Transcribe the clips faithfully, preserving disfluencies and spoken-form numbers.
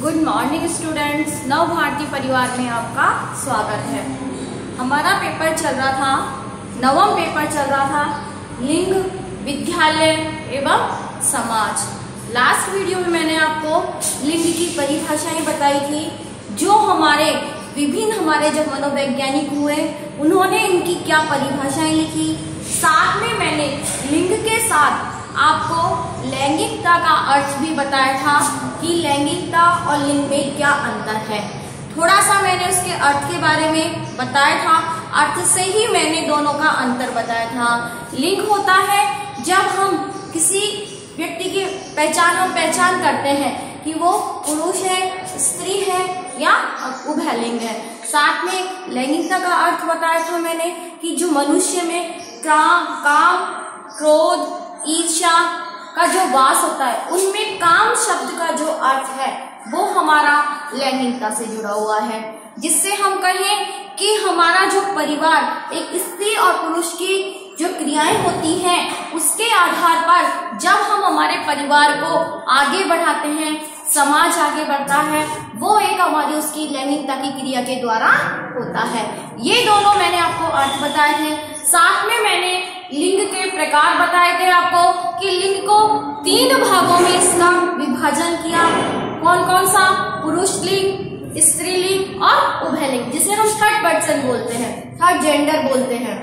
Good morning students, नव भारती परिवार में आपका स्वागत है। हमारा पेपर चल रहा था, नवम पेपर चल रहा था लिंग, विद्यालय एवं समाज। लास्ट वीडियो में मैंने आपको लिंग की परिभाषाएं बताई थी, जो हमारे विभिन्न हमारे जब मनोवैज्ञानिक हुए उन्होंने इनकी क्या परिभाषाएं लिखी। साथ में मैंने लिंग के साथ आपको लैंगिकता का अर्थ भी बताया था कि लैंगिकता और लिंग में क्या अंतर है। थोड़ा सा मैंने उसके अर्थ के बारे में बताया था, अर्थ से ही मैंने दोनों का अंतर बताया था। लिंग होता है जब हम किसी व्यक्ति की पहचान हम पहचान करते हैं कि वो पुरुष है, स्त्री है या उभयलिंग है। साथ में लैंगिकता का अर्थ बताया था मैंने कि जो मनुष्य में काम काम क्रोध ईर्ष्या का जो वास होता है, उनमें काम शब्द का जो अर्थ है वो हमारा लैंगिकता से जुड़ा हुआ है। जिससे हम कहें कि हमारा जो परिवार एक स्त्री और पुरुष की जो क्रियाएं होती हैं उसके आधार पर जब हम हमारे परिवार को आगे बढ़ाते हैं, समाज आगे बढ़ता है, वो एक हमारी उसकी लैंगिकता की क्रिया के द्वारा होता है। ये दोनों मैंने आपको अर्थ बताए थे। साथ में मैंने लिंग के प्रकार बताए थे आपको कि लिंग को तीन भागों में इसका विभाजन किया। कौन कौन सा? पुरुष लिंग, स्त्रीलिंग और उभयलिंग, जिसे हम थर्ड पर्सन बोलते हैं, थर्ड जेंडर बोलते हैं।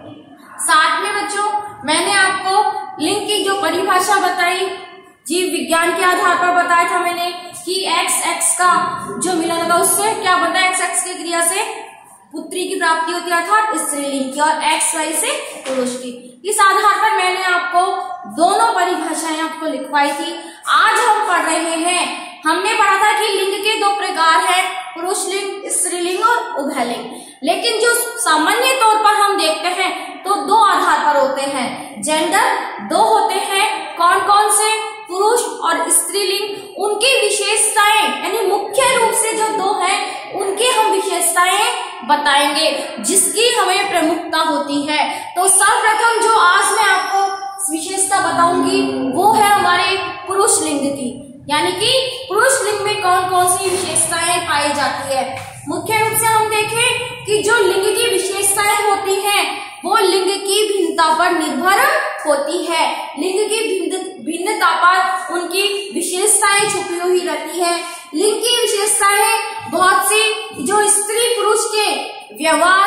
साथ में बच्चों मैंने आपको लिंग की जो परिभाषा बताई, जीव विज्ञान के आधार पर बताया था मैंने कि एक्स एक्स का जो मिलन होगा उससे क्या बनता है, एक्स एक्स की क्रिया से पुत्री की प्राप्ति होती है अर्थात स्त्रीलिंग की, और एक्स वाई से पुरुष की। इस आधार पर मैंने आपको दोनों परिभाषाएं आपको लिखवाई थी। आज हम पढ़ रहे हैं, हमने पढ़ा था कि लिंग के दो प्रकार है, पुरुष लिंग, स्त्रीलिंग और उभयलिंग। लेकिन जो सामान्य तौर पर हम देखते हैं तो दो आधार पर होते हैं, जेंडर दो होते हैं। कौन कौन से? पुरुष और स्त्रीलिंग। उनकी विशेषताएं यानी मुख्य रूप से जो दो हैं उनकी हम विशेषताएं बताएंगे, जिसकी हमें प्रमुखता होती है। तो सर्वप्रथम जो आज मैं आपको विशेषता बताऊंगी वो है हमारे पुरुष लिंग की, यानी कि पुरुष लिंग में कौन कौन सी विशेषताएं पाई जाती है। मुख्य रूप से हम देखें कि जो लिंग की विशेषताएं होती हैं वो लिंग की भिन्नता पर निर्भर होती है। लिंग की भिन्नता पर उनकी विशेषताएं छुपी हुई रहती है। लिंग की विशेषताएं बहुत सी जो स्त्री पुरुष के व्यवहार,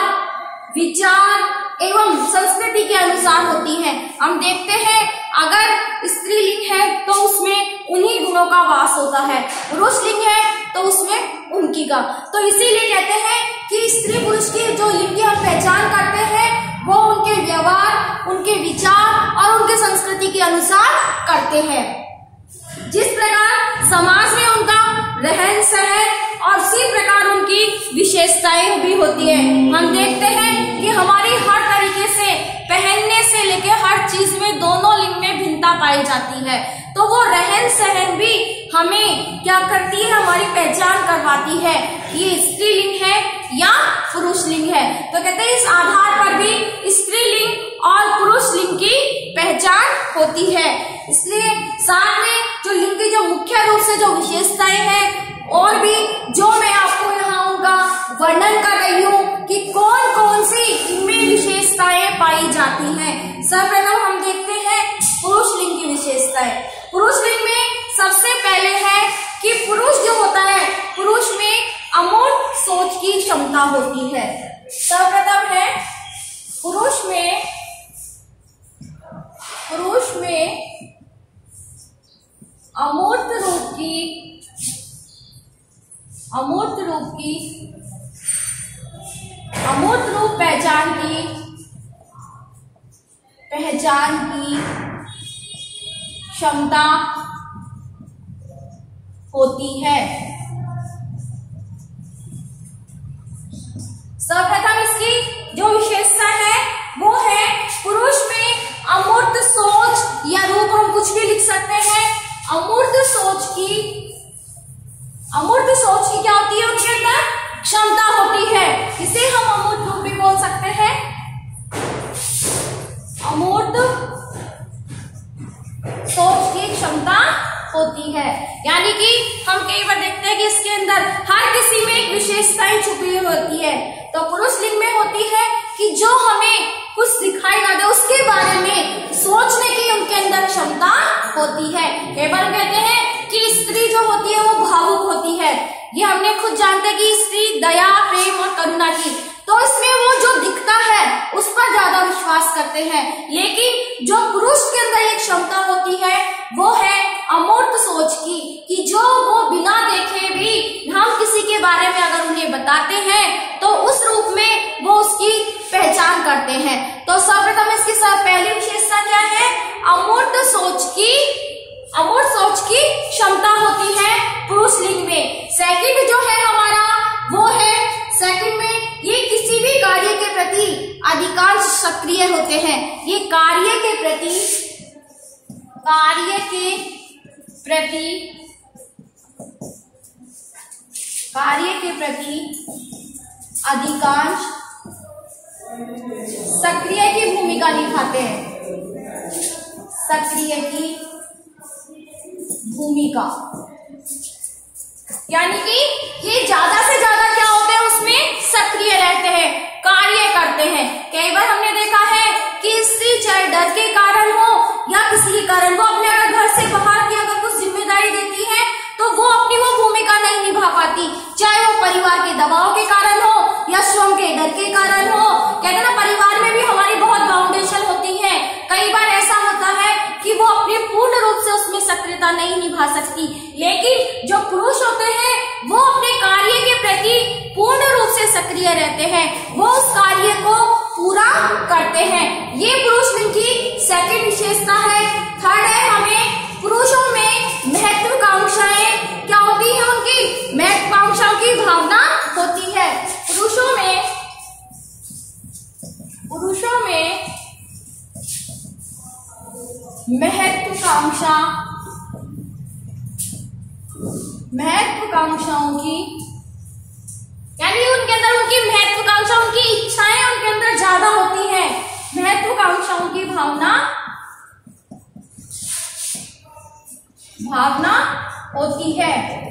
विचार एवं संस्कृति के अनुसार होती हैं। हम देखते हैं अगर स्त्रीलिंग है तो उसमें उन्हीं गुणों का वास होता है, पुरुष लिंग है तो उसमें उनकी का। तो इसीलिए कहते हैं कि स्त्री पुरुष की जो लिंग की हम पहचान करते हैं वो उनके व्यवहार, उनके विचार और उनके संस्कृति के अनुसार करते हैं। जिस प्रकार समाज में उनका रहन सहन और उसी प्रकार उनकी विशेषताएं भी होती है। हम देखते हैं कि हमारी हर तरीके से पहनने से लेकर हर चीज में दोनों लिंग में भिन्नता पाई जाती है। तो वो रहन सहन भी हमें क्या करती है, हमारी पहचान करवाती है ये स्त्रीलिंग है या पुरुष लिंग है। तो कहते हैं इस आधार पर भी स्त्रीलिंग और पुरुष लिंग की पहचान होती है। इसलिए साथ में जो लिंग की जो मुख्य रूप से जो विशेषताएं हैं और भी जो मैं आपको यहाँ उनका वर्णन कर रही हूँ कि कौन कौन सी इनमें विशेषताएं पाई जाती हैं। सर्वप्रथम हम देखते हैं पुरुष लिंग की विशेषताएं। पुरुष लिंग में सबसे पहले है कि पुरुष जो होता है, पुरुष में अमूर्त सोच की क्षमता होती है। सर्वप्रथम है पुरुष में पुरुष में अमूर्त रूप की अमूर्त रूप की अमूर्त रूप पहचान की पहचान की क्षमता होती है। सर्वप्रथम इसकी जो विशेषता है वो है पुरुष में अमूर्त सोच या रूप, हम कुछ भी लिख सकते हैं। अमूर्त सोच की अमूर्त सोच की क्या होती है, उनके अंदर क्षमता होती है। इसे हम अमूर्त रूप भी बोल सकते हैं। अमूर्त सोच की क्षमता होती है, यानी कि हम कई बार देखते हैं कि इसके अंदर हर किसी में एक विशेषताएं छुपी हुई होती है। तो पुरुष लिंग में होती है कि जो हमें कुछ दिखाई ना दे उसके बारे में सोचने की उनके अंदर क्षमता होती है। कई बार कहते हैं कि स्त्री जो होती है वो भावुक होती है। ये हमने खुद जानते हैं कि स्त्री दया, प्रेम और करुणा की, तो इसमें वो जो दिखता है उस पर ज्यादा विश्वास करते हैं। लेकिन जो पुरुष के अंदर एक क्षमता होती है वो है अमूर्त सोच की, कि जो वो बिना देखे भी हम किसी के बारे में अगर उन्हें बताते हैं तो उस रूप में वो उसकी पहचान करते हैं। तो सर्वप्रथम इसकी सब पहली विशेषता क्या है? अमूर्त सोच की अमूर्त सोच की क्षमता होती है पुरुष लिंग में। सेकंड जो है हमारा वो है, सेकंड में ये किसी भी कार्य के प्रति अधिकांश सक्रिय होते हैं। ये कार्य के प्रति कार्य के प्रति कार्य के प्रति अधिकांश सक्रिय की भूमिका निभाते हैं। सक्रिय की भूमिका यानी कि ये ज्यादा से ज्यादा क्या होते हैं, उसमें सक्रिय रहते हैं, कार्य करते हैं। कई बार हमने देखा है कि स्त्री चाहे डर के कारण हो या किसी के कारण वो अपने अगर घर से बाहर की अगर कुछ जिम्मेदारी देती है तो वो अपनी वो भूमिका नहीं निभा पाती, चाहे वो परिवार के दबाव के कारण हो या स्वयं के डर के कारण हो। कहते हैं ना, परिवार में भी हमारी बहुत बाउंडेशन होती है। कई बार ऐसा होता है कि वो अपने पूर्ण रूप से उसमें सक्रियता नहीं निभा सकती, लेकिन जो पुरुष होते हैं वो अपने कार्य के प्रति पूर्ण रूप से सक्रिय रहते हैं, वो उस कार्य को पूरा करते हैं। ये पुरुष लिंग की सेकंड विशेषता है। थर्ड है हमें पुरुषों में महत्वाकांक्षाएं क्या होती है, उनकी महत्वाकांक्षाओं की भावना होती है। पुरुषों में पुरुषों में महत्वाकांक्षा महत्वाकांक्षाओं की यानी उनके अंदर उनकी महत्वाकांक्षा, उनकी इच्छाएं उनके अंदर ज्यादा होती है। महत्वाकांक्षाओं की भावना भावना होती है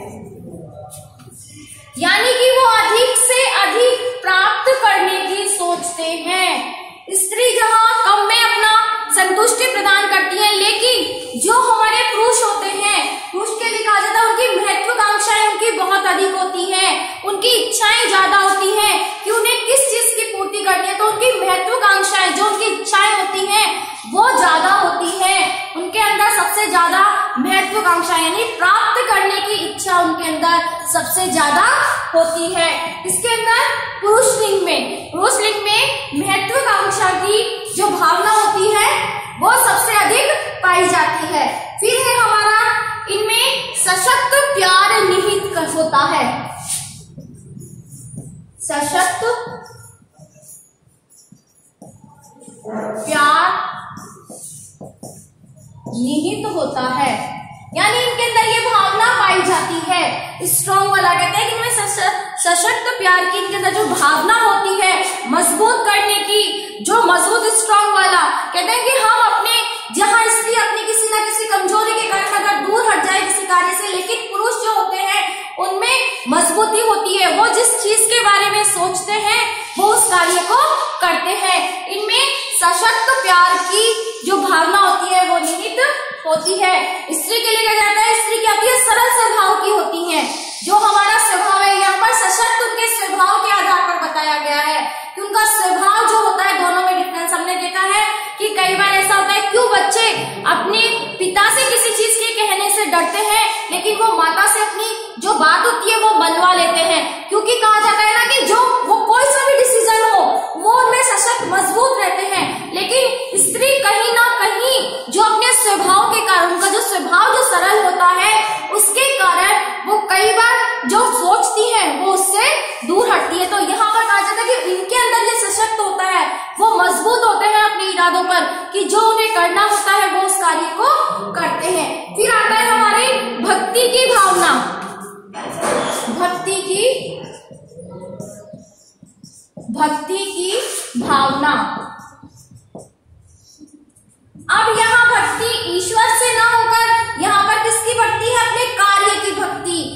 यानी कि वो अधिक से अधिक प्राप्त करने की सोचते हैं। स्त्री जहां कम में अपना संतुष्टि प्रदान करती है, लेकिन जो हमारे पुरुष होते हैं, पुरुष के लिए कहा जाता है उनकी महत्वाकांक्षाएं उनकी बहुत अधिक होती है, उनकी इच्छाएं ज्यादा होती है कि उन्हें किस चीज की पूर्ति करनी है। तो उनकी महत्वाकांक्षाएं, जो उनकी इच्छाएं होती हैं वो ज्यादा होती है। उनके अंदर सबसे ज्यादा महत्वाकांक्षा यानी प्राप्त करने की इच्छा उनके अंदर सबसे ज्यादा होती है। इसके अंदर पुरुष लिंग में पुरुष लिंग में महत्वाकांक्षा की जो भावना होती है वो सबसे अधिक पाई जाती है। फिर है हमारा इनमें सशक्त प्यार निहित होता है। सशक्त प्यार निहित होता है यानी इनके अंदर ये भावना पाई जाती है। स्ट्रॉन्ग वाला कहते हैं कि इनमें सशक्त प्यार की इनके अंदर जो भावना होती है मजबूत करने की, जो मजबूत स्ट्रॉन्ग वाला कहते हैं कि हम अपने जहां स्त्री अपनी किसी ना किसी कमजोरी के कारण अगर दूर हट जाए किसी कार्य से, लेकिन पुरुष जो होते हैं उनमें मजबूती होती है। वो जिस चीज के बारे में सोचते हैं वो उस कार्य को करते हैं। इनमें सशक्त प्यार की जो भावना होती है वो निहित होती है। स्त्री के लिए कहा जाता है स्त्री क्या होती है, सरल स्वभाव की होती है। जो हमारा स्वभाव है यहाँ पर सशक्त उनके स्वभाव के आधार पर बताया गया है कि उनका स्वभाव जो होता है दोनों में डिफरेंस हमने देखा है कि कई बार ऐसा होता है क्यों बच्चे अपने पिता से किसी चीज के कहने से डरते हैं, लेकिन वो माता से अपनी जो बात होती है वो मनवा लेते हैं, क्योंकि कहा जाता है ना कि जो वो कोई सा भी डिसीजन हो वो उनमें सशक्त मजबूत रहते हैं। लेकिन स्त्री कहीं ना कहीं जो अपने स्वभाव के कारण, उनका जो स्वभाव जो सरल होता है उसके कारण वो कई बार जो सोचती है वो उससे दूर हटती है। तो यहाँ पर कहा जाता है कि इनके अंदर जो सशक्त होता है वो मजबूत होते हैं अपने इरादों पर, कि जो उन्हें करना होता है वो उस कार्य को करते हैं। फिर आता है हमारी भक्ति की भावना। भक्ति की भक्ति की भावना अब यहाँ भक्ति ईश्वर से ना होकर यहाँ पर किसकी भक्ति है, अपने कार्य की भक्ति।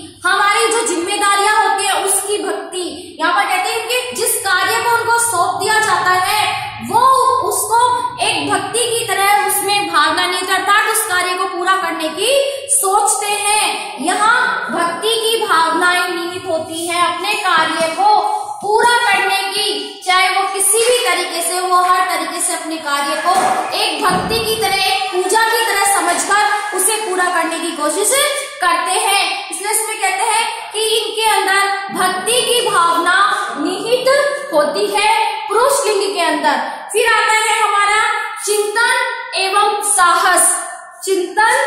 कार्य को पूरा करने की, चाहे वो किसी भी तरीके से, वो हर तरीके से अपने कार्य को एक भक्ति की तरह, एक पूजा की तरह समझकर उसे पूरा करने की कोशिश करते हैं। इसलिए इसमें कहते हैं कि इनके अंदर भक्ति की भावना निहित होती है पुरुष लिंग के अंदर। फिर आता है हमारा चिंतन एवं साहस। चिंतन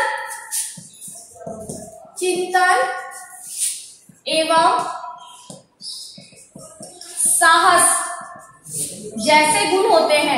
चिंतन एवं साहस जैसे गुण होते हैं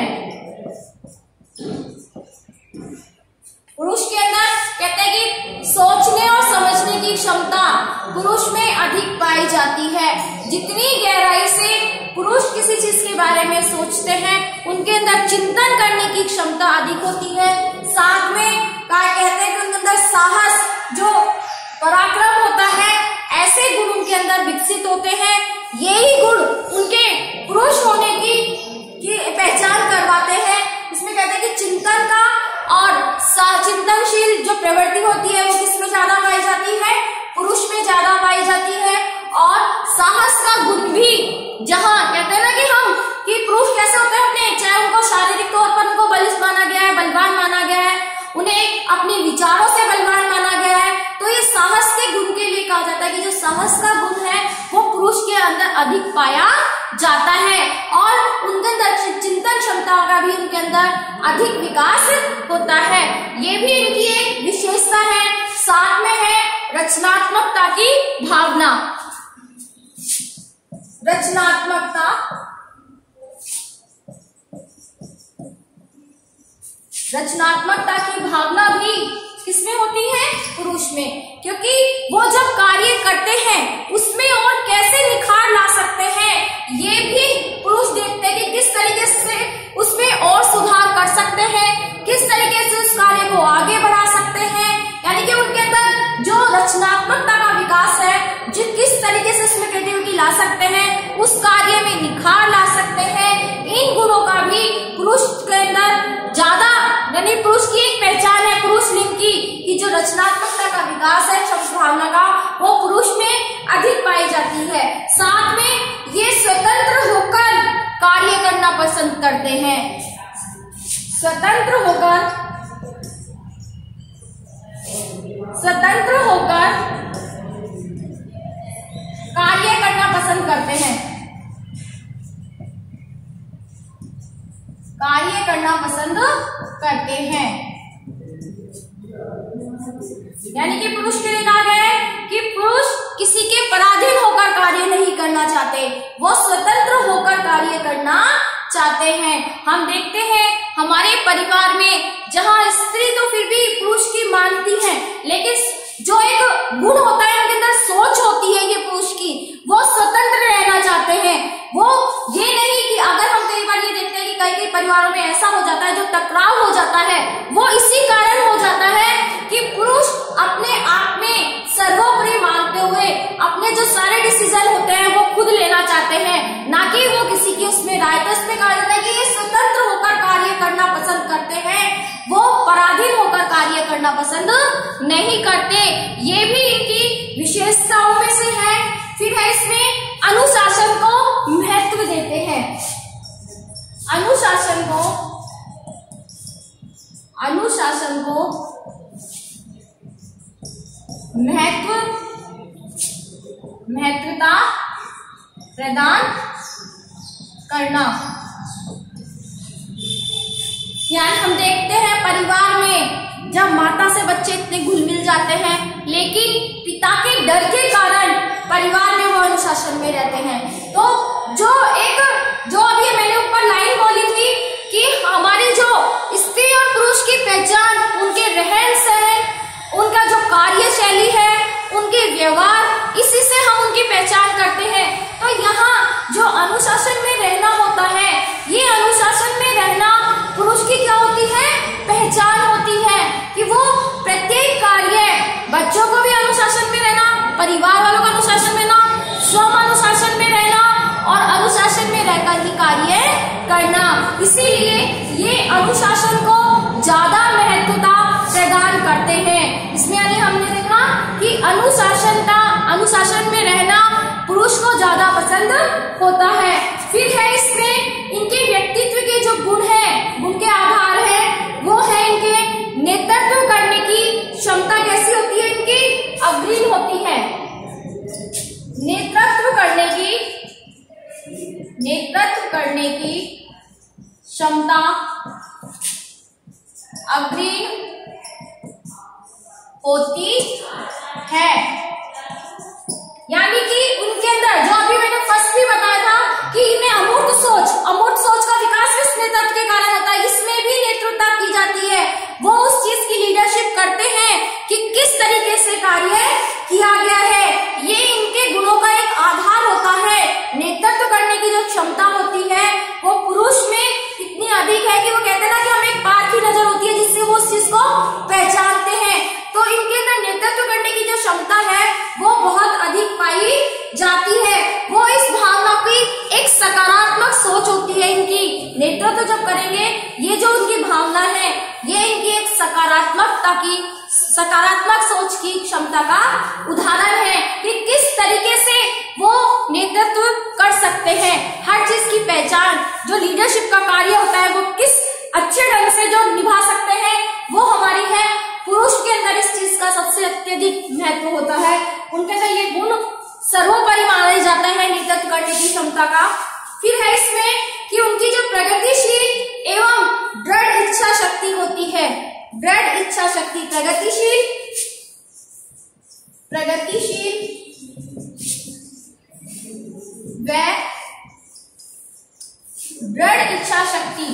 पुरुष के अंदर। कहते हैं कि सोचने और समझने की क्षमता पुरुष में अधिक पाई जाती है। जितनी गहराई से पुरुष किसी चीज के बारे में सोचते हैं, उनके अंदर चिंतन करने की क्षमता अधिक होती है। साथ में क्या कहते हैं कि उनके अंदर साहस, जो पराक्रम होता है, ऐसे गुण उनके अंदर विकसित होते हैं। यही गुण उनके पुरुष होने की, की पहचान करवाते हैं। इसमें कहते हैं कि चिंतन का और चिंतनशील जो प्रवृत्ति होती है वो किसमें ज्यादा पाई जाती है? पुरुष में ज्यादा पाई जाती है। और साहस का गुण भी, जहाँ कहते हैं ना कि हम कि पुरुष कैसे होते हैं, अपने चाहे उनको शारीरिक तौर पर उनको बलिष्ठ माना गया है, बलवान माना गया है, उन्हें अपने विचारों से बलवान माना गया है, तो ये साहस के गुण के लिए कहा जाता है कि जो साहस का गुण है वो पुरुष के अंदर अधिक पाया जाता है। और उनके अंदर चिंतन क्षमता का भी उनके अंदर अधिक विकास होता है। ये भी इनकी एक विशेषता है। साथ में है रचनात्मकता की भावना। रचनात्मकता रचनात्मकता की भावना भी किसमें होती है? पुरुष में। क्योंकि वो जब कार्य करते हैं उसमें और कैसे निखार ला सकते हैं, ये भी पुरुष देखते हैं कि किस तरीके से उसमें और सुधार कर सकते हैं, किस तरीके से उस कार्य को आगे बढ़ा सकते हैं। यानी कि उनके अंदर जो रचनात्मकता का विकास है, जो किस तरीके से उसमें क्रिएटिविटी ला सकते हैं, उस कार्य में निखार ला सकते हैं। इन गुणों का भी पुरुष के अंदर ज्यादा, यानी पुरुष की एक पहचान है पुरुष लिंग की, कि जो रचनात्मकता का विकास है, शब्द भावना का, वो पुरुष में अधिक पाई जाती है। साथ में ये स्वतंत्र होकर कार्य करना पसंद करते हैं। स्वतंत्र होकर स्वतंत्र होकर कार्य करना पसंद करते हैं। कार्य करना पसंद करते हैं। यानी कि पुरुष के लिए कहा गया है कि पुरुष किसी के पराधीन होकर कार्य नहीं करना चाहते, वो स्वतंत्र होकर कार्य करना चाहते हैं। हम देखते हैं हमारे परिवार में, जहां स्त्री तो फिर भी पुरुष की मानती है, लेकिन जो एक गुण होता है उनके अंदर, सोच होती है ये पुरुष की, वो स्वतंत्र रहना चाहते हैं। वो ये नहीं कि अगर हम कई बार ये देखते हैं कि कई कई परिवारों में ऐसा हो जाता है, जो टकराव हो जाता है, वो इसी कारण हो जाता है कि पुरुष अपने आप में सर्वोपरि मानते हुए अपने जो सारे डिसीजन होते हैं वो खुद लेना चाहते हैं, ना कि वो किसी की उसमें राय। तो इसमें कहा जाता है कि ये स्वतंत्र होकर कार्य करना पसंद करते हैं, वो पराधीन होकर कार्य करना पसंद नहीं करते। ये भी इनकी विशेषताओं में से है। फिर है इसमें अनुशासन को महत्व देते हैं। अनुशासन को अनुशासन को महत्व महत्वता प्रदान करना। यानी हम देखते हैं परिवार में जब माता से बच्चे इतने घुल मिल जाते हैं, लेकिन पिता के डर के कारण परिवार में वो अनुशासन में रहते हैं। तो जो एक जो अभी मैंने ऊपर लाइन बोली थी कि हमारी जो स्त्री और पुरुष की पहचान, उनके रहन सहन, उनका जो कार्यशैली है, उनके व्यवहार, इसी से हम उनकी पहचान करते हैं। तो यहाँ जो अनुशासन में रहना होता है, ये अनुशासन में रहना पुरुष की क्या होती है? पहचान होती है कि वो प्रत्येक कार्य, बच्चों को भी अनुशासन में रहना, परिवार वालों का अनुशासन में रहना, स्वयं अनुशासन में रहना और अनुशासन में रहकर ही कार्य करना। इसीलिए ये अनुशासन को ज्यादा महत्वता प्रदान करते हैं। इसमें यानी हमने देखा कि अनुशासनता अनुशासन में रहना पुरुष को ज्यादा पसंद होता है। फिर है इसमें इनके व्यक्तित्व के जो गुण है, गुण के आधार है, वो है इनके नेतृत्व करने की क्षमता कैसी होती है, इनकी अग्रणी होती है। नेतृत्व करने की नेतृत्व करने की क्षमता अग्रणी होती है। यानी कि उनके अंदर जो अभी मैंने फर्स्ट भी बताया था कि इनमें अमूर्त सोच, अमूर्त सोच का विकास किस नेतृत्व के कारण होता है, इसमें भी नेतृत्व की जाती है। वो उस चीज की लीडरशिप करते हैं कि किस तरीके से कार्य किया गया है, ये इनके गुणों का एक आधार होता है। नेतृत्व करने की जो क्षमता होती है वो पुरुष में इतनी अधिक है कि वो कहते हैं ना कि हमें एक पार की नजर होती है जिससे वो उस चीज को पहचानते हैं। तो इनके अंदर नेतृत्व करने की जो क्षमता है वो बहुत अधिक पाई जाती है। वो इस भावना की एक सकारात्मक सोच होती है इनकी। नेतृत्व जब करेंगे, ये जो उनकी भावना है ये इनकी एक सकारात्मकता की सकारात्मक सोच की क्षमता का उदाहरण है कि किस तरीके से वो नेतृत्व कर सकते हैं। हर चीज की पहचान, जो लीडरशिप का कार्य होता है वो किस अच्छे ढंग से जो निभा सकते हैं वो हमारी है। पुरुष के अंदर इस चीज का सबसे अत्यधिक महत्व होता है। उनके अंदर ये गुण सर्वोपरि माना जाता है नेतृत्व करने की क्षमता का। फिर है इसमें कि उनकी जो प्रगतिशील एवं दृढ़ इच्छा शक्ति होती है, दृढ़ इच्छा शक्ति, प्रगतिशील प्रगतिशील व दृढ़ इच्छा शक्ति,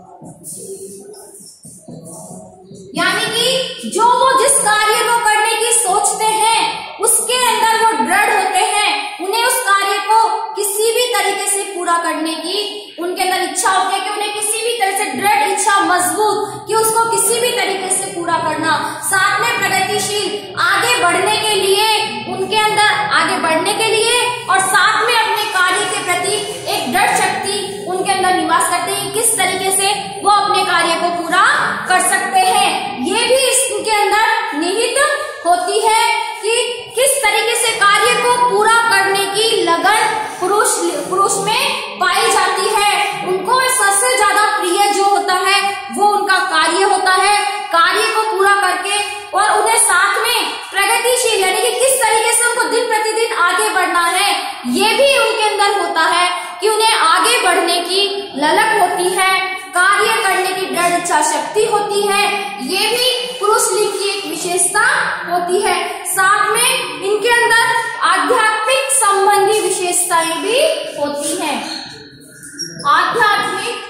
यानी कि जो वो जिस कार्य को करने की सोचते हैं उसके अंदर वो दृढ़ होते हैं। उन्हें उस कार्य को किसी भी तरीके से पूरा करने की उनके अंदर इच्छा होती है कि उन्हें किसी भी तरह से दृढ़ इच्छा मजबूत कि उसको किसी भी तरीके से पूरा करना। साथ में प्रगतिशील, आगे बढ़ने के लिए, उनके अंदर आगे बढ़ने के लिए और साथ में अपने कार्य के प्रति एक दृढ़ शक्ति उनके अंदर निवास करते हैं। किस तरीके से वो अपने कार्य को पूरा कर सकते हैं, ये भी इसके अंदर निहित होती है कि किस तरीके से कार्य को पूरा करने की लगन पुरुष पुरुष में पाई जाती है। उनको सबसे ज्यादा प्रिय जो होता है वो उनका कार्य होता है। कार्य को पूरा करके और उन्हें साथ में प्रगतिशील, यानी कि किस तरीके से उनको दिन प्रतिदिन आगे बढ़ना है, ये भी उनके अंदर होता है कि उन्हें आगे बढ़ने की ललक होती है। कार्य करने की दृढ़ इच्छा शक्ति होती है, ये भी पुरुष लिंग की एक विशेषता होती है। साथ में इनके अंदर आध्यात्मिक संबंधी विशेषताएं भी होती हैं। आध्यात्मिक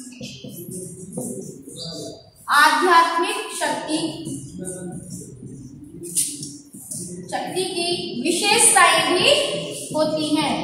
आध्यात्मिक शक्ति शक्ति की विशेषताएं भी होती हैं।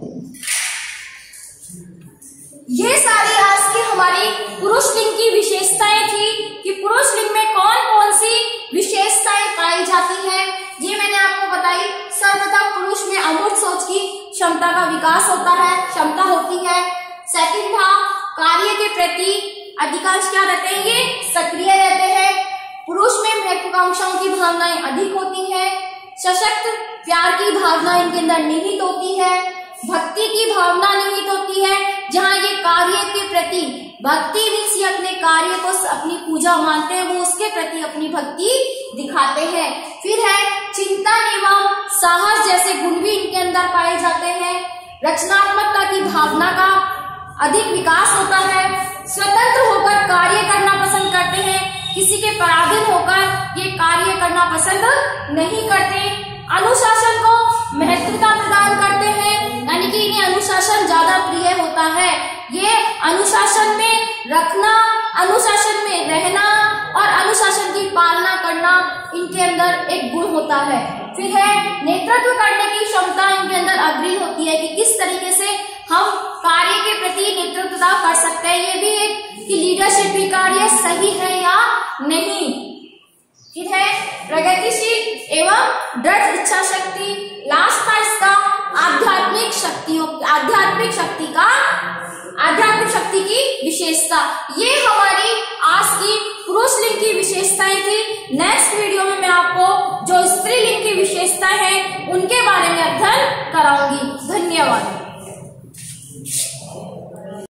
ये सारी आज की हमारी पुरुष लिंग की विशेषताएं थी कि पुरुष लिंग में कौन कौन सी विशेषताएं पाई जाती है, ये मैंने आपको बताई। सर्वप्रथम पुरुष में अमूर्त सोच की क्षमता का विकास होता है, क्षमता होती है। सेकंड था कार्य के प्रति अधिकांश क्या रहते हैं, ये सक्रिय रहते हैं। पुरुष में महत्वाकांक्षाओं की भावनाएं अधिक होती है। सशक्त प्यार की भावना इनके अंदर निहित होती है। भक्ति की भावना निहित होती है, जहाँ ये कार्य के प्रति भक्ति मीन्स ये अपने कार्य को अपनी पूजा मानते हैं, वो उसके प्रति अपनी भक्ति दिखाते हैं। फिर है चिंतन एवं साहस जैसे गुण भी इनके अंदर पाए जाते हैं। रचनात्मकता की भावना का अधिक विकास होता है। स्वतंत्र होकर कार्य करना पसंद करते हैं, किसी के पराधीन होकर ये कार्य करना पसंद नहीं करते। अनुशासन को महत्वता प्रदान करते हैं, यानी कि इन्हें अनुशासन ज्यादा प्रिय होता है। ये अनुशासन में रखना, अनुशासन में रहना और अनुशासन की पालना करना इनके अंदर एक गुण होता है। फिर है नेतृत्व करने की क्षमता इनके अंदर अग्रणी होती है कि किस तरीके से हम कार्य के प्रति नेतृत्व कर सकते हैं, ये भी एक कि लीडरशिप भी कार्य सही है या नहीं। फिर है प्रगतिशील एवं दृढ़ इच्छा शक्ति। लास्ट था इसका आध्यात्मिक शक्तियों आध्यात्मिक शक्ति का आध्यात्मिक शक्ति की विशेषता। ये हमारी आज की पुरुष लिंग की विशेषता विशेषताएं थी। नेक्स्ट वीडियो में मैं आपको जो स्त्रीलिंग की विशेषताएं हैं उनके बारे में अध्ययन कराऊंगी। धन्यवाद।